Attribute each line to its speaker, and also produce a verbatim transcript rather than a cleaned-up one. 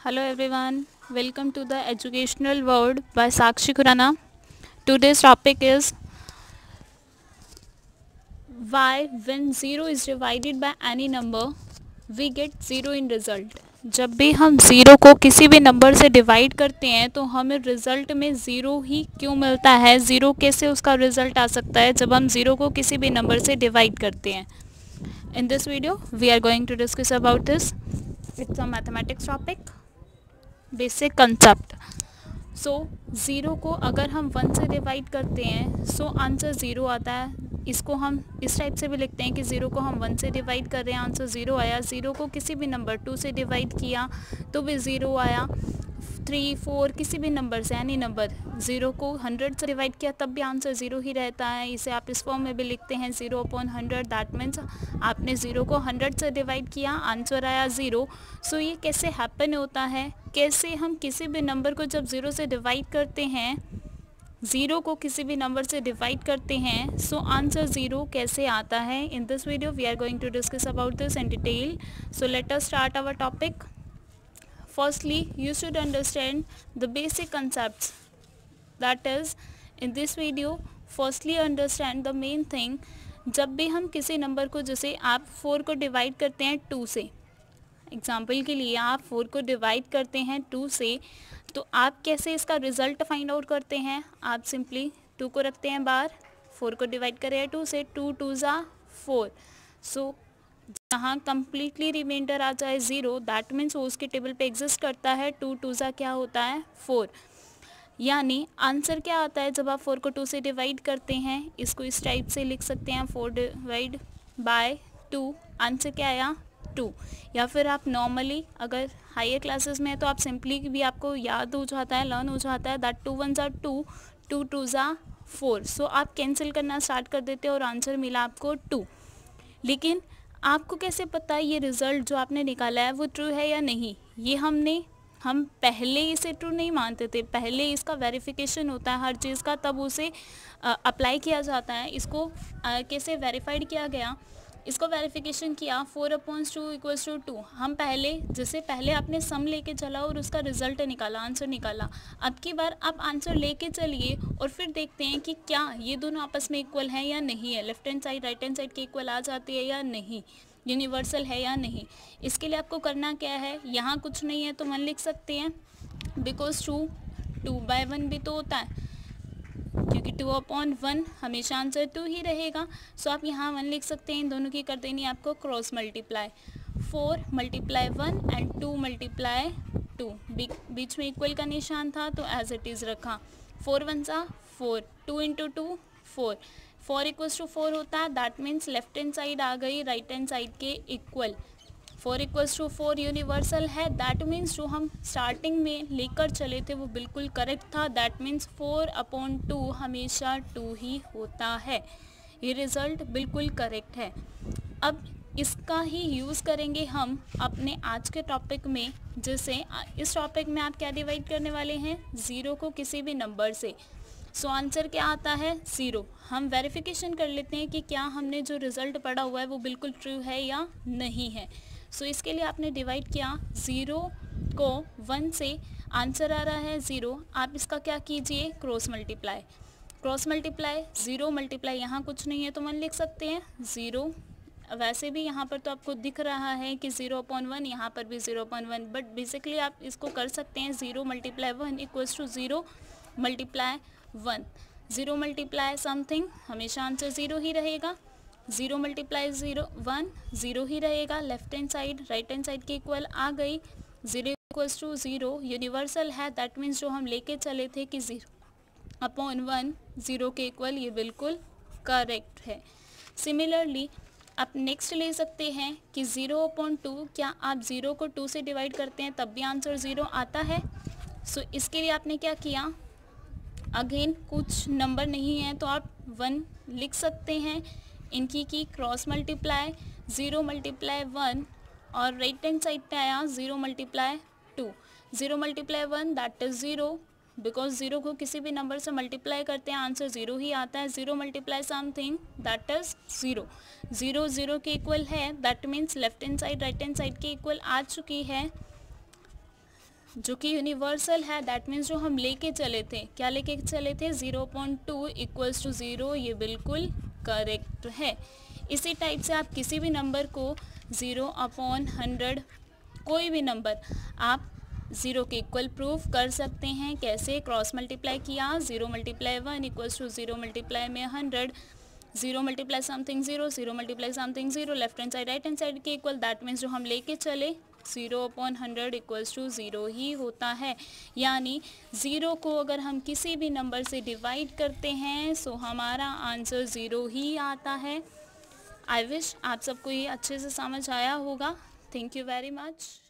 Speaker 1: Hello everyone, welcome to the Educational World by Sakshi Khurana. Today's topic is why when zero is divided by any number we get zero in result. जब भी हम zero को किसी भी number से divide करते हैं तो हमें रिज़ल्ट में ज़ीरो ही क्यों मिलता है, ज़ीरो कैसे उसका रिज़ल्ट आ सकता है जब हम ज़ीरो को किसी भी नंबर से डिवाइड करते हैं. In this video we are going to discuss about this. It's a mathematics topic. Basic concept. So zero को अगर हम वन से डिवाइड करते हैं सो आंसर ज़ीरो आता है. इसको हम इस टाइप से भी लिखते हैं कि ज़ीरो को हम वन से डिवाइड कर रहे हैं, आंसर ज़ीरो आया. ज़ीरो को किसी भी नंबर टू से डिवाइड किया तो भी ज़ीरो आया. थ्री फोर किसी भी नंबर से एनी नंबर, ज़ीरो को हंड्रेड से डिवाइड किया तब भी आंसर ज़ीरो ही रहता है. इसे आप इस फॉर्म में भी लिखते हैं zero upon hundred. That means आपने ज़ीरो को हंड्रेड से डिवाइड किया, आंसर आया ज़ीरो. सो ये कैसे हैपन होता है, कैसे हम किसी भी नंबर को जब ज़ीरो से डिवाइड करते हैं, ज़ीरो को किसी भी नंबर से डिवाइड करते हैं सो आंसर ज़ीरो कैसे आता है. In this video we are going to discuss about this in detail. So let us start our topic. Firstly, you should understand the basic concepts. That is, in this video, firstly understand the main thing. जब भी हम किसी number को, जैसे आप four को divide करते हैं टू से, एग्जाम्पल के लिए आप फोर को डिवाइड करते हैं टू से, तो आप कैसे इसका रिज़ल्ट फाइंड आउट करते हैं. आप सिंपली टू को रखते हैं बाहर, फोर को डिवाइड करें टू से, टू टू ज़ा फोर. सो जहाँ कम्प्लीटली रिमाइंडर आ जाए ज़ीरो, दैट मीन्स वो उसके टेबल पे एग्जिस्ट करता है. टू टू ज़ा क्या होता है फोर. यानी आंसर क्या आता है जब आप फोर को टू से डिवाइड करते हैं, इसको इस टाइप से लिख सकते हैं four divide by two, answer क्या आया टू. या फिर आप नॉर्मली अगर हायर क्लासेस में है तो आप सिंपली भी आपको याद हो जाता है, लर्न हो जाता है दैट टू वन ज़ा टू, टू टू ज़ा फोर. सो आप कैंसिल करना स्टार्ट कर देते हो और आंसर मिला आपको टू. लेकिन आपको कैसे पता है ये रिज़ल्ट जो आपने निकाला है वो ट्रू है या नहीं. ये हमने हम पहले इसे ट्रू नहीं मानते थे, पहले इसका वेरिफिकेशन होता है हर चीज़ का, तब उसे अप्लाई किया जाता है. इसको आ, कैसे वेरीफाइड किया गया, इसको वेरिफिकेशन किया four upon two equals to two. हम पहले जैसे पहले आपने सम लेके चला और उसका रिजल्ट निकाला, आंसर निकाला. अब की बार आप आंसर लेके चलिए और फिर देखते हैं कि क्या ये दोनों आपस में इक्वल हैं या नहीं है, left hand side right hand side के इक्वल आ जाती है या नहीं, यूनिवर्सल है या नहीं. इसके लिए आपको करना क्या है, यहाँ कुछ नहीं है तो वन लिख सकते हैं, because two two by one भी तो होता है, क्योंकि टू अपॉन वन हमेशा आंसर टू ही रहेगा. सो आप यहाँ वन लिख सकते हैं. इन दोनों की कर देनी है आपको cross multiply. Four multiply one and two multiply two, बीच में इक्वल का निशान था तो एज इट इज़ रखा. फोर वन सा four, two into two four, four equals two four होता है. That means left hand side आ गई राइट हैंड साइड के equal. Four equals two four universal है. दैट मीन्स जो हम स्टार्टिंग में लेकर चले थे वो बिल्कुल करेक्ट था. That means four upon two हमेशा टू ही होता है. ये रिज़ल्ट बिल्कुल करेक्ट है. अब इसका ही यूज़ करेंगे हम अपने आज के टॉपिक में. जैसे इस टॉपिक में आप क्या डिवाइड करने वाले हैं, ज़ीरो को किसी भी नंबर से. सो आंसर क्या आता है ज़ीरो. हम वेरिफिकेशन कर लेते हैं कि क्या हमने जो रिज़ल्ट पढ़ा हुआ है वो बिल्कुल ट्रू है या नहीं है. सो so, इसके लिए आपने डिवाइड किया ज़ीरो को वन से, आंसर आ रहा है ज़ीरो. आप इसका क्या कीजिए, cross multiply. Cross multiply zero multiply, यहाँ कुछ नहीं है तो वन लिख सकते हैं ज़ीरो. वैसे भी यहाँ पर तो आपको दिख रहा है कि ज़ीरो अपॉन वन, यहाँ पर भी zero upon one, but basically आप इसको कर सकते हैं zero multiply one equals to zero multiply one. Zero multiply something, हमेशा आंसर ज़ीरो ही रहेगा. Zero multiply zero one, zero ही रहेगा. Left hand side right hand side की इक्वल आ गई. Zero equals to zero universal है. दैट मीन्स जो हम लेके चले थे कि ज़ीरो अपॉन वन ज़ीरो के इक्वल, ये बिल्कुल करेक्ट है. सिमिलरली आप नेक्स्ट ले सकते हैं कि ज़ीरो अपॉन टू, क्या आप ज़ीरो को टू से डिवाइड करते हैं तब भी आंसर ज़ीरो आता है. सो so, इसके लिए आपने क्या किया, अगेन कुछ नंबर नहीं है तो आप वन लिख सकते हैं. इनकी की cross multiply, zero multiply one, और राइट हैंड साइड पे आया zero multiply two. Zero multiply one that is zero, because zero को किसी भी नंबर से मल्टीप्लाई करते हैं आंसर ज़ीरो ही आता है. Zero multiply something that is zero. Zero zero के इक्वल है. That means left hand side right hand side के इक्वल आ चुकी है. जो कि यूनिवर्सल है, दैट मीन्स जो हम लेके चले थे, क्या लेके चले थे, zero point two equals to zero, ये बिल्कुल करेक्ट है। इसी टाइप से आप किसी भी नंबर को ज़ीरो अपॉन हंड्रेड, कोई भी नंबर आप ज़ीरो के इक्वल प्रूफ कर सकते हैं। कैसे? क्रॉस मल्टीप्लाई किया, zero multiply one equals to zero multiply में hundred, zero multiply something zero, zero multiply something zero, left hand side right hand side के इक्वल, दैट मीन्स जो हम लेके चले zero upon hundred equals to zero ही होता है। यानी ज़ीरो को अगर हम किसी भी नंबर से डिवाइड करते हैं सो हमारा आंसर ज़ीरो ही आता है। आई विश आप सबको ये अच्छे से समझ आया होगा। Thank you very much.